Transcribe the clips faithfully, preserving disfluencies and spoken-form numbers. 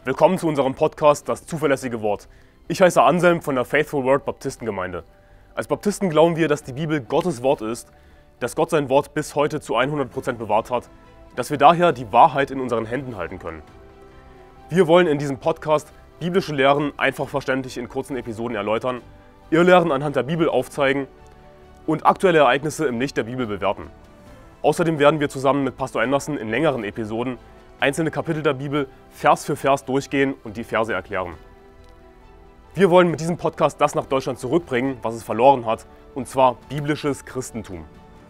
Willkommen zu unserem Podcast Das zuverlässige Wort. Ich heiße Anselm von der Faithful Word Baptistengemeinde. Als Baptisten glauben wir, dass die Bibel Gottes Wort ist, dass Gott sein Wort bis heute zu hundert Prozent bewahrt hat, dass wir daher die Wahrheit in unseren Händen halten können. Wir wollen in diesem Podcast biblische Lehren einfach verständlich in kurzen Episoden erläutern, Irrlehren anhand der Bibel aufzeigen und aktuelle Ereignisse im Licht der Bibel bewerten. Außerdem werden wir zusammen mit Pastor Anderson in längeren Episoden einzelne Kapitel der Bibel Vers für Vers durchgehen und die Verse erklären. Wir wollen mit diesem Podcast das nach Deutschland zurückbringen, was es verloren hat, und zwar biblisches Christentum.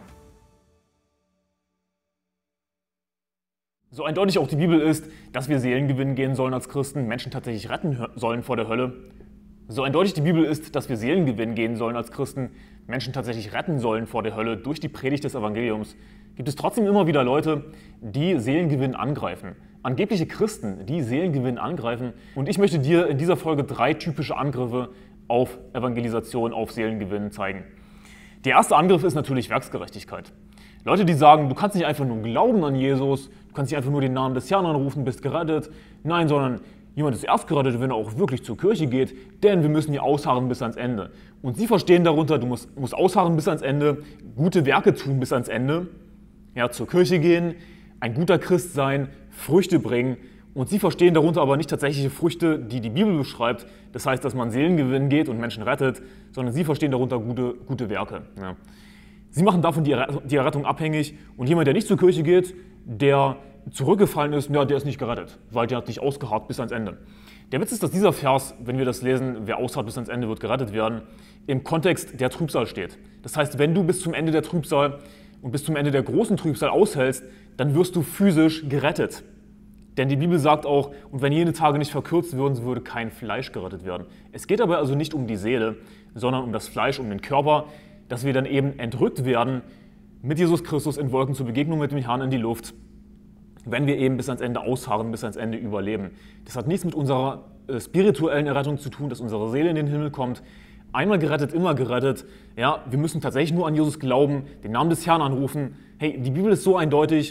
So eindeutig auch die Bibel ist, dass wir Seelen gewinnen gehen sollen als Christen, Menschen tatsächlich retten sollen vor der Hölle. So eindeutig die Bibel ist, dass wir Seelen gewinnen gehen sollen als Christen, Menschen tatsächlich retten sollen vor der Hölle durch die Predigt des Evangeliums, gibt es trotzdem immer wieder Leute, die Seelengewinn angreifen. Angebliche Christen, die Seelengewinn angreifen. Und ich möchte dir in dieser Folge drei typische Angriffe auf Evangelisation, auf Seelengewinn zeigen. Der erste Angriff ist natürlich Werksgerechtigkeit. Leute, die sagen, du kannst nicht einfach nur glauben an Jesus, du kannst nicht einfach nur den Namen des Herrn anrufen, bist gerettet. Nein, sondern jemand ist erst gerettet, wenn er auch wirklich zur Kirche geht, denn wir müssen hier ausharren bis ans Ende. Und sie verstehen darunter, du musst, musst ausharren bis ans Ende, gute Werke tun bis ans Ende, ja, zur Kirche gehen, ein guter Christ sein, Früchte bringen. Und sie verstehen darunter aber nicht tatsächliche Früchte, die die Bibel beschreibt. Das heißt, dass man Seelengewinn geht und Menschen rettet, sondern sie verstehen darunter gute, gute Werke. Ja. Sie machen davon die, die Errettung abhängig. Und jemand, der nicht zur Kirche geht, der zurückgefallen ist, ja, der ist nicht gerettet, weil der hat nicht ausgeharrt bis ans Ende. Der Witz ist, dass dieser Vers, wenn wir das lesen, wer ausharrt bis ans Ende wird gerettet werden, im Kontext der Trübsal steht. Das heißt, wenn du bis zum Ende der Trübsal und bis zum Ende der großen Trübsal aushältst, dann wirst du physisch gerettet. Denn die Bibel sagt auch, und wenn jene Tage nicht verkürzt würden, so würde kein Fleisch gerettet werden. Es geht aber also nicht um die Seele, sondern um das Fleisch, um den Körper, dass wir dann eben entrückt werden mit Jesus Christus in Wolken zur Begegnung mit dem Herrn in die Luft, wenn wir eben bis ans Ende ausharren, bis ans Ende überleben. Das hat nichts mit unserer äh, spirituellen Errettung zu tun, dass unsere Seele in den Himmel kommt. Einmal gerettet, immer gerettet. Ja, wir müssen tatsächlich nur an Jesus glauben, den Namen des Herrn anrufen. Hey, die Bibel ist so eindeutig,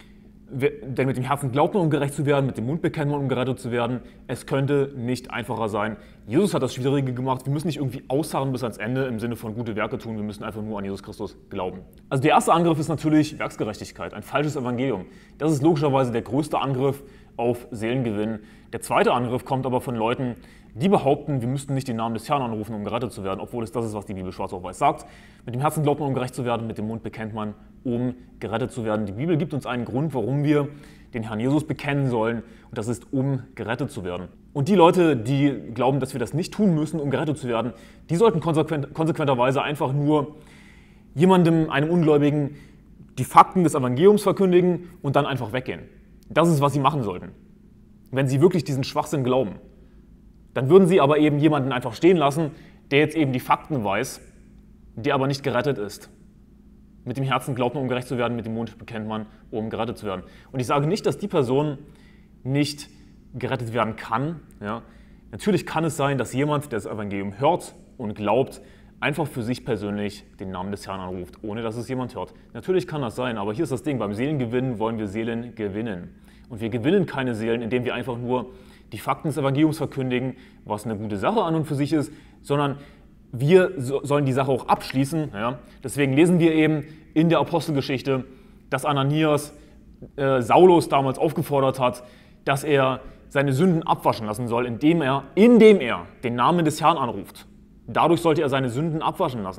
denn mit dem Herzen glaubt man, um gerecht zu werden, mit dem Mund bekennt man, um gerettet zu werden. Es könnte nicht einfacher sein. Jesus hat das Schwierige gemacht. Wir müssen nicht irgendwie ausharren bis ans Ende im Sinne von gute Werke tun. Wir müssen einfach nur an Jesus Christus glauben. Also der erste Angriff ist natürlich Werksgerechtigkeit, ein falsches Evangelium. Das ist logischerweise der größte Angriff auf Seelengewinn. Der zweite Angriff kommt aber von Leuten, die behaupten, wir müssten nicht den Namen des Herrn anrufen, um gerettet zu werden, obwohl es das ist, was die Bibel schwarz auf weiß sagt. Mit dem Herzen glaubt man, um gerecht zu werden, mit dem Mund bekennt man, um gerettet zu werden. Die Bibel gibt uns einen Grund, warum wir den Herrn Jesus bekennen sollen, und das ist, um gerettet zu werden. Und die Leute, die glauben, dass wir das nicht tun müssen, um gerettet zu werden, die sollten konsequent, konsequenterweise einfach nur jemandem, einem Ungläubigen, die Fakten des Evangeliums verkündigen und dann einfach weggehen. Das ist, was sie machen sollten, wenn sie wirklich diesen Schwachsinn glauben. Dann würden sie aber eben jemanden einfach stehen lassen, der jetzt eben die Fakten weiß, der aber nicht gerettet ist. Mit dem Herzen glaubt man, um gerecht zu werden, mit dem Mund bekennt man, um gerettet zu werden. Und ich sage nicht, dass die Person nicht gerettet werden kann. Ja. Natürlich kann es sein, dass jemand, der das Evangelium hört und glaubt, einfach für sich persönlich den Namen des Herrn anruft, ohne dass es jemand hört. Natürlich kann das sein, aber hier ist das Ding, beim Seelengewinnen wollen wir Seelen gewinnen. Und wir gewinnen keine Seelen, indem wir einfach nur die Fakten des Evangeliums verkündigen, was eine gute Sache an und für sich ist, sondern wir so, sollen die Sache auch abschließen. Ja. Deswegen lesen wir eben in der Apostelgeschichte, dass Ananias äh, Saulus damals aufgefordert hat, dass er seine Sünden abwaschen lassen soll, indem er, indem er den Namen des Herrn anruft. Dadurch sollte er seine Sünden abwaschen lassen.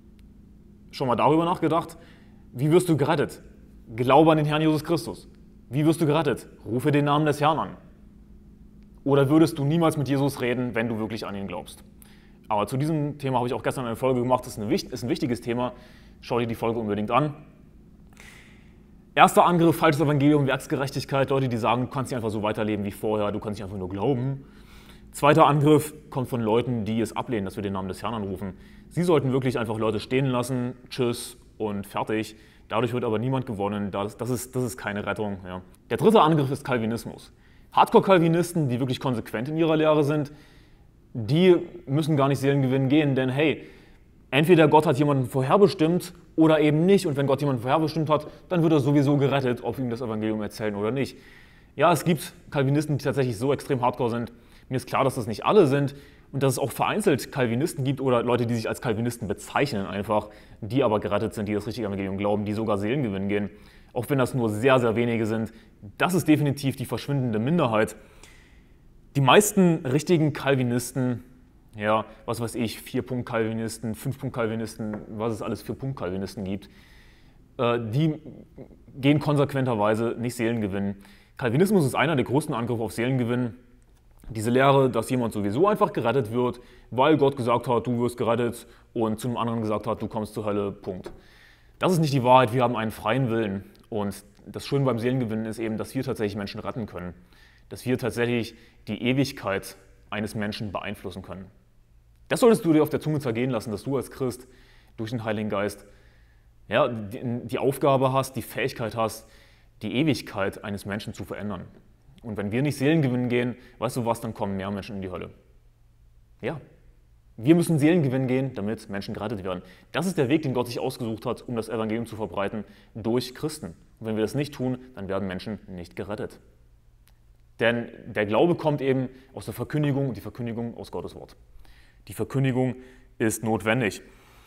Schon mal darüber nachgedacht? Wie wirst du gerettet? Glaube an den Herrn Jesus Christus. Wie wirst du gerettet? Rufe den Namen des Herrn an. Oder würdest du niemals mit Jesus reden, wenn du wirklich an ihn glaubst? Aber zu diesem Thema habe ich auch gestern eine Folge gemacht. Das ist ein, ist ein wichtiges Thema. Schau dir die Folge unbedingt an. Erster Angriff, falsches Evangelium, Werksgerechtigkeit. Leute, die sagen, du kannst nicht einfach so weiterleben wie vorher, du kannst nicht einfach nur glauben. Zweiter Angriff kommt von Leuten, die es ablehnen, dass wir den Namen des Herrn anrufen. Sie sollten wirklich einfach Leute stehen lassen, tschüss und fertig. Dadurch wird aber niemand gewonnen. Das, das, ist, das ist keine Rettung. Ja. Der dritte Angriff ist Calvinismus. Hardcore-Calvinisten, die wirklich konsequent in ihrer Lehre sind, die müssen gar nicht Seelengewinn gehen, denn hey, entweder Gott hat jemanden vorherbestimmt oder eben nicht. Und wenn Gott jemanden vorherbestimmt hat, dann wird er sowieso gerettet, ob wir ihm das Evangelium erzählen oder nicht. Ja, es gibt Calvinisten, die tatsächlich so extrem hardcore sind. Mir ist klar, dass das nicht alle sind und dass es auch vereinzelt Calvinisten gibt oder Leute, die sich als Calvinisten bezeichnen einfach, die aber gerettet sind, die das richtige Evangelium glauben, die sogar Seelen gewinnen gehen. Auch wenn das nur sehr, sehr wenige sind. Das ist definitiv die verschwindende Minderheit. Die meisten richtigen Calvinisten, ja, was weiß ich, vier-Punkt-Calvinisten, fünf-Punkt-Calvinisten, was es alles für Punkt-Calvinisten gibt, die gehen konsequenterweise nicht Seelen gewinnen. Calvinismus ist einer der größten Angriffe auf Seelengewinn. Diese Lehre, dass jemand sowieso einfach gerettet wird, weil Gott gesagt hat, du wirst gerettet und zu einem anderen gesagt hat, du kommst zur Hölle, Punkt. Das ist nicht die Wahrheit, wir haben einen freien Willen. Und das Schöne beim Seelengewinnen ist eben, dass wir tatsächlich Menschen retten können. Dass wir tatsächlich die Ewigkeit eines Menschen beeinflussen können. Das solltest du dir auf der Zunge zergehen lassen, dass du als Christ durch den Heiligen Geist ja, die, die Aufgabe hast, die Fähigkeit hast, die Ewigkeit eines Menschen zu verändern. Und wenn wir nicht Seelen gewinnen gehen, weißt du was, dann kommen mehr Menschen in die Hölle. Ja, wir müssen Seelen gewinnen gehen, damit Menschen gerettet werden. Das ist der Weg, den Gott sich ausgesucht hat, um das Evangelium zu verbreiten, durch Christen. Und wenn wir das nicht tun, dann werden Menschen nicht gerettet. Denn der Glaube kommt eben aus der Verkündigung und die Verkündigung aus Gottes Wort. Die Verkündigung ist notwendig.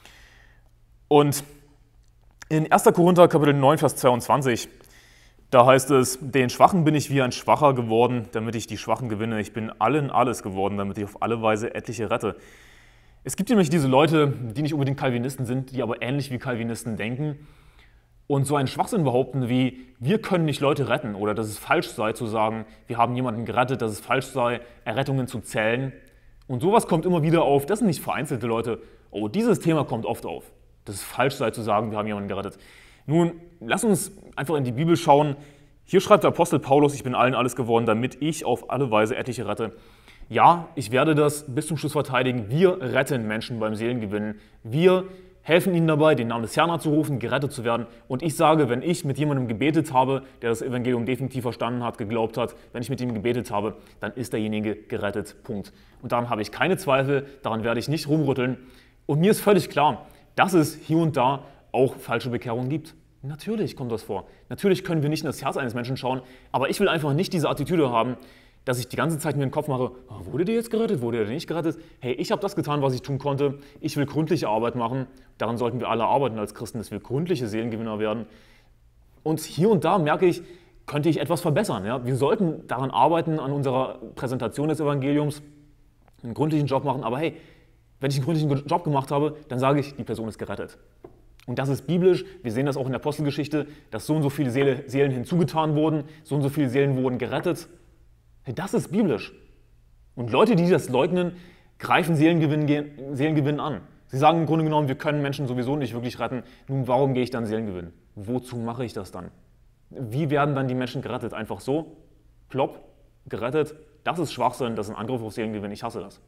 Und in erster Korinther Kapitel neun, Vers zweiundzwanzig, da heißt es, den Schwachen bin ich wie ein Schwacher geworden, damit ich die Schwachen gewinne. Ich bin allen alles geworden, damit ich auf alle Weise etliche rette. Es gibt nämlich diese Leute, die nicht unbedingt Calvinisten sind, die aber ähnlich wie Calvinisten denken und so einen Schwachsinn behaupten wie, wir können nicht Leute retten oder dass es falsch sei zu sagen, wir haben jemanden gerettet, dass es falsch sei, Errettungen zu zählen. Und sowas kommt immer wieder auf. Das sind nicht vereinzelte Leute. Oh, dieses Thema kommt oft auf, dass es falsch sei zu sagen, wir haben jemanden gerettet. Nun, lass uns einfach in die Bibel schauen. Hier schreibt der Apostel Paulus, ich bin allen alles geworden, damit ich auf alle Weise etliche rette. Ja, ich werde das bis zum Schluss verteidigen. Wir retten Menschen beim Seelengewinnen. Wir helfen ihnen dabei, den Namen des Herrn anzurufen, gerettet zu werden. Und ich sage, wenn ich mit jemandem gebetet habe, der das Evangelium definitiv verstanden hat, geglaubt hat, wenn ich mit ihm gebetet habe, dann ist derjenige gerettet. Punkt. Und daran habe ich keine Zweifel, daran werde ich nicht rumrütteln. Und mir ist völlig klar, dass es hier und da auch falsche Bekehrungen gibt. Natürlich kommt das vor. Natürlich können wir nicht in das Herz eines Menschen schauen, aber ich will einfach nicht diese Attitüde haben, dass ich die ganze Zeit mir den Kopf mache, oh, wurde der jetzt gerettet, wurde der nicht gerettet? Hey, ich habe das getan, was ich tun konnte. Ich will gründliche Arbeit machen. Daran sollten wir alle arbeiten als Christen, dass wir gründliche Seelengewinner werden. Und hier und da merke ich, könnte ich etwas verbessern. Ja? Wir sollten daran arbeiten, an unserer Präsentation des Evangeliums, einen gründlichen Job machen. Aber hey, wenn ich einen gründlichen Job gemacht habe, dann sage ich, die Person ist gerettet. Und das ist biblisch, wir sehen das auch in der Apostelgeschichte, dass so und so viele Seelen hinzugetan wurden, so und so viele Seelen wurden gerettet. Das ist biblisch. Und Leute, die das leugnen, greifen Seelengewinn, Seelengewinn an. Sie sagen im Grunde genommen, wir können Menschen sowieso nicht wirklich retten. Nun, warum gehe ich dann Seelengewinn? Wozu mache ich das dann? Wie werden dann die Menschen gerettet? Einfach so? Plopp, gerettet? Das ist Schwachsinn, das ist ein Angriff auf Seelengewinn, ich hasse das.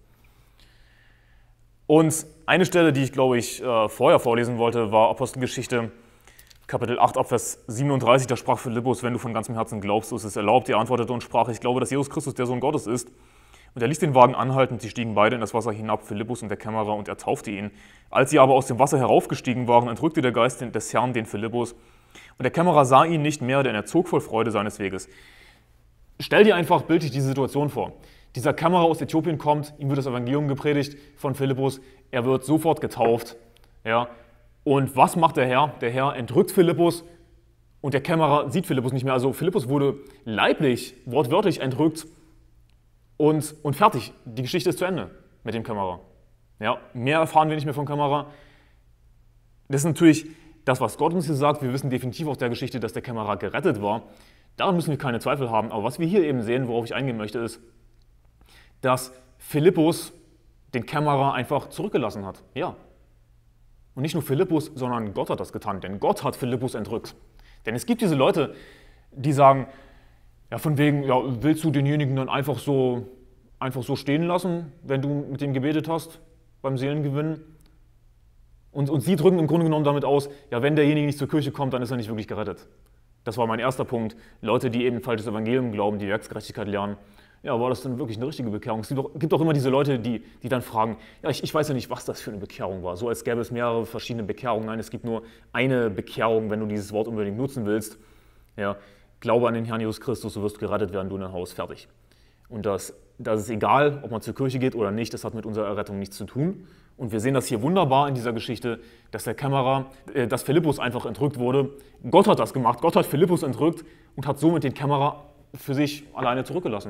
Und eine Stelle, die ich, glaube ich, vorher vorlesen wollte, war Apostelgeschichte, Kapitel acht, Abvers siebenunddreißig. Da sprach Philippus, wenn du von ganzem Herzen glaubst, so ist es erlaubt. Er antwortete und sprach, ich glaube, dass Jesus Christus der Sohn Gottes ist. Und er ließ den Wagen anhalten, sie stiegen beide in das Wasser hinab, Philippus und der Kämmerer, und er taufte ihn. Als sie aber aus dem Wasser heraufgestiegen waren, entrückte der Geist des Herrn den Philippus. Und der Kämmerer sah ihn nicht mehr, denn er zog voll Freude seines Weges. Stell dir einfach bildlich diese Situation vor. Dieser Kämmerer aus Äthiopien kommt, ihm wird das Evangelium gepredigt von Philippus, er wird sofort getauft. Ja. Und was macht der Herr? Der Herr entrückt Philippus und der Kämmerer sieht Philippus nicht mehr. Also Philippus wurde leiblich, wortwörtlich entrückt und, und fertig. Die Geschichte ist zu Ende mit dem Kämmerer. Ja. Mehr erfahren wir nicht mehr vom Kämmerer. Das ist natürlich das, was Gott uns hier sagt. Wir wissen definitiv aus der Geschichte, dass der Kämmerer gerettet war. Daran müssen wir keine Zweifel haben. Aber was wir hier eben sehen, worauf ich eingehen möchte, ist, dass Philippus den Kämmerer einfach zurückgelassen hat. Ja. Und nicht nur Philippus, sondern Gott hat das getan, denn Gott hat Philippus entrückt. Denn es gibt diese Leute, die sagen, ja, von wegen, ja, willst du denjenigen dann einfach so, einfach so stehen lassen, wenn du mit dem gebetet hast beim Seelengewinn? Und, und sie drücken im Grunde genommen damit aus, ja, wenn derjenige nicht zur Kirche kommt, dann ist er nicht wirklich gerettet. Das war mein erster Punkt. Leute, die eben falsches Evangelium glauben, die Werksgerechtigkeit lernen. Ja, war das dann wirklich eine richtige Bekehrung? Es gibt auch, gibt auch immer diese Leute, die, die dann fragen, ja, ich, ich weiß ja nicht, was das für eine Bekehrung war. So als gäbe es mehrere verschiedene Bekehrungen. Nein, es gibt nur eine Bekehrung, wenn du dieses Wort unbedingt nutzen willst. Ja, glaube an den Herrn Jesus Christus, du wirst gerettet werden, du und dein Haus, fertig. Und das, das ist egal, ob man zur Kirche geht oder nicht, das hat mit unserer Errettung nichts zu tun. Und wir sehen das hier wunderbar in dieser Geschichte, dass der Kämmerer, äh, dass Philippus einfach entrückt wurde. Gott hat das gemacht, Gott hat Philippus entrückt und hat somit den Kämmerer für sich alleine zurückgelassen.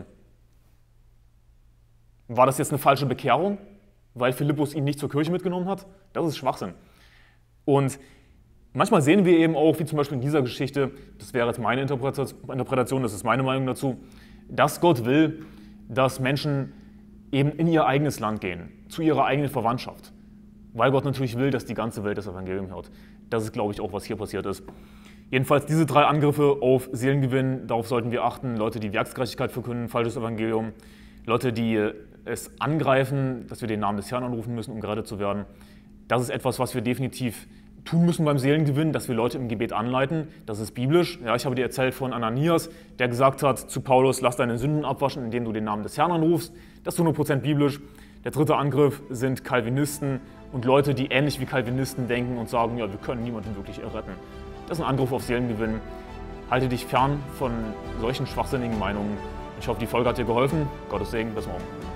War das jetzt eine falsche Bekehrung, weil Philippus ihn nicht zur Kirche mitgenommen hat? Das ist Schwachsinn. Und manchmal sehen wir eben auch, wie zum Beispiel in dieser Geschichte, das wäre jetzt meine Interpretation, das ist meine Meinung dazu, dass Gott will, dass Menschen eben in ihr eigenes Land gehen, zu ihrer eigenen Verwandtschaft. Weil Gott natürlich will, dass die ganze Welt das Evangelium hört. Das ist, glaube ich, auch, was hier passiert ist. Jedenfalls diese drei Angriffe auf Seelengewinn, darauf sollten wir achten. Leute, die Werksgerechtigkeit verkünden, falsches Evangelium. Leute, die es angreifen, dass wir den Namen des Herrn anrufen müssen, um gerettet zu werden. Das ist etwas, was wir definitiv tun müssen beim Seelengewinn, dass wir Leute im Gebet anleiten. Das ist biblisch. Ja, ich habe dir erzählt von Ananias, der gesagt hat zu Paulus, lass deine Sünden abwaschen, indem du den Namen des Herrn anrufst. Das ist hundert Prozent biblisch. Der dritte Angriff sind Calvinisten und Leute, die ähnlich wie Calvinisten denken und sagen, ja, wir können niemanden wirklich erretten. Das ist ein Angriff auf Seelengewinn. Halte dich fern von solchen schwachsinnigen Meinungen. Ich hoffe, die Folge hat dir geholfen. Gottes Segen, bis morgen.